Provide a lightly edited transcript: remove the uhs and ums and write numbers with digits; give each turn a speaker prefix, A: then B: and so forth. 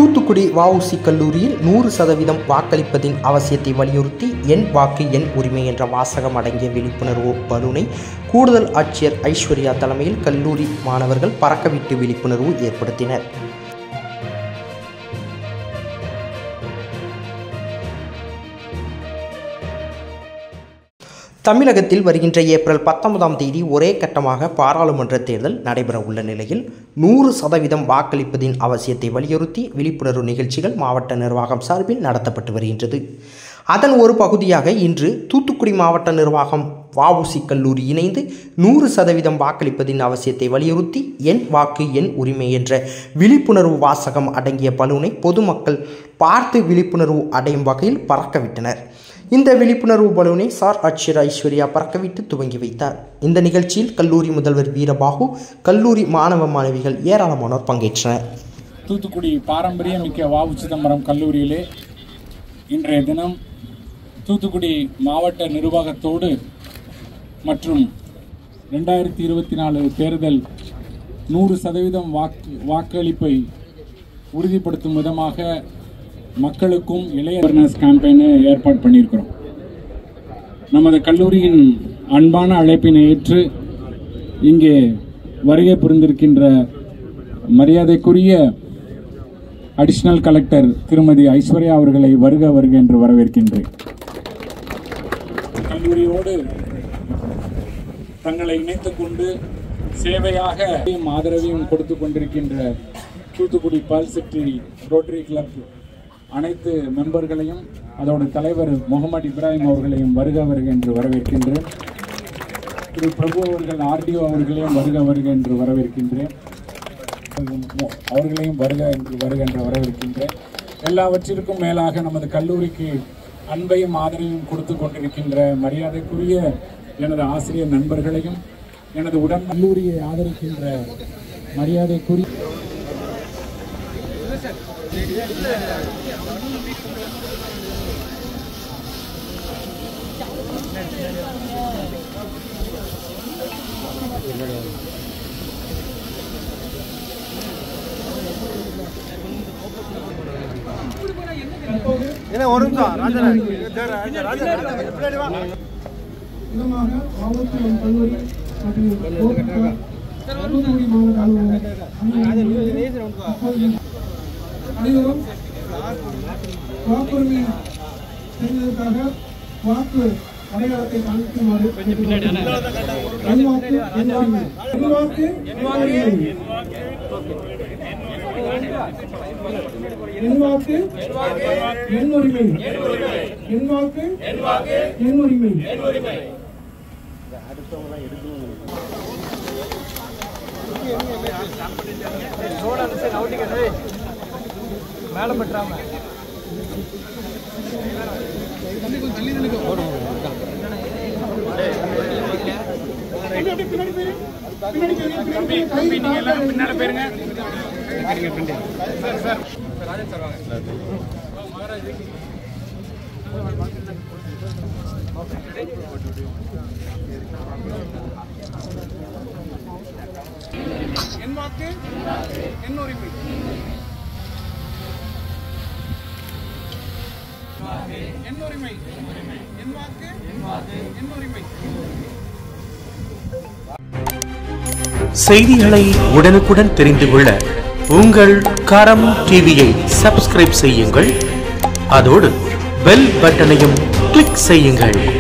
A: தூத்துக்குடி வஉசி கல்லூரியில் 100% வாக்களிப்பதின் அவசியத்தை வலியுறுத்தி என் வாக்கு என் உரிமை என்ற வாசகம் அடங்கிய விழிப்புணர்வு பலூனை கூடுதல் ஆட்சியர் ஐஸ்வர்யா தலைமையில் கல்லூரி மாணவர்கள் பறக்கவிட்டு விழிப்புணர்வு ஏற்படுத்தினர். தமிழகத்தில் வருகின்ற ஏப்ரல் 19ஆம் தேதி ஒரே கட்டமாக பாராளுமன்ற தேர்தல் நடைபெற உள்ள நிலையில் 100% வாக்களிப்பதின் அவசியத்தை வலியுறுத்தி விழிப்புணர்வு நிகழ்ச்சிகள் மாவட்ட நிர்வாகம் சார்பில் நடத்தப்பட்டு வருகின்றது. அதன் ஒரு பகுதியாக இன்று தூத்துக்குடி மாவட்ட நிர்வாகம் வஉசி கல்லூரி இணைந்து 100% வாக்களிப்பதின் அவசியத்தை வலியுறுத்தி என் வாக்கு என் உரிமை என்ற விழிப்புணர்வு வாசகம் அடங்கிய பலூனை பொதுமக்கள் பார்த்து விழிப்புணர்வு அடையும் வகையில் பறக்கவிட்டனர். இந்த விழிப்புணர்வு பலூனை சார் ஆட்சியர் ஐஸ்வர்யா பறக்கவிட்டு துவங்கி வைத்தார். இந்த நிகழ்ச்சியில் கல்லூரி முதல்வர் வீரபாகு, கல்லூரி மாணவ மாணவிகள் ஏராளமானோர் பங்கேற்றனர்.
B: தூத்துக்குடி பாரம்பரியமிக்க வ.உ. சிதம்பரம் கல்லூரியிலே இன்றைய தினம் தூத்துக்குடி மாவட்ட நிர்வாகத்தோடு மற்றும் 2024 தேர்தல் 100% வாக்களிப்பை உறுதிப்படுத்தும் விதமாக மக்களுக்கும் இளைய அவேர்னஸ் கேம்பெயினை ஏற்பாடு பண்ணியிருக்கிறோம். நமது கல்லூரியின் அன்பான அழைப்பினை ஏற்று இங்கே வருகை புரிந்திருக்கின்ற மரியாதைக்குரிய அடிஷனல் கலெக்டர் திருமதி ஐஸ்வர்யா அவர்களை வருக வருக என்று வரவேற்கின்றேன். கல்லூரியோடு தங்களை இணைத்துக் கொண்டு சேவையாக ஆதரவையும் கொடுத்து கொண்டிருக்கின்ற தூத்துக்குடி பால்சிட்டி ரோட்டரி கிளப் அனைத்து மெம்பர்களையும் அதோட தலைவர் முகமது இப்ராஹிம் அவர்களையும் வருக வருக என்று வரவேற்கின்றேன். திரு பிரபு அவர்கள் ஆர்டிஓ அவர்களையும் வருக வருக என்று வரவேற்கின்றேன். அவர்களையும் வருக என்று வரவேற்கின்றேன். எல்லாவற்றிற்கும் மேலாக நமது கல்லூரிக்கு அன்பையும் ஆதரவையும் கொடுத்து கொண்டிருக்கின்ற மரியாதைக்குரிய எனது ஆசிரியர் நண்பர்களையும் எனது உடன் கல்லூரியை ஆதரிக்கின்ற மரியாதைக்குரிய
C: அனைவரும் வாக்குரிமை செய்வதற்காக வாக்கு அடையாளத்தை காண்பிக்குமாறு மேல பற்றாம பின்னால பேருங்க. என் வாக்கு என் உரிமை.
D: செய்திகளை உடனுக்குடன் தெரிந்து கொள்ள உங்கள் கரம் டிவியை சப்ஸ்கிரைப் செய்யுங்கள். அதோடு பெல் பட்டனையும் கிளிக் செய்யுங்கள்.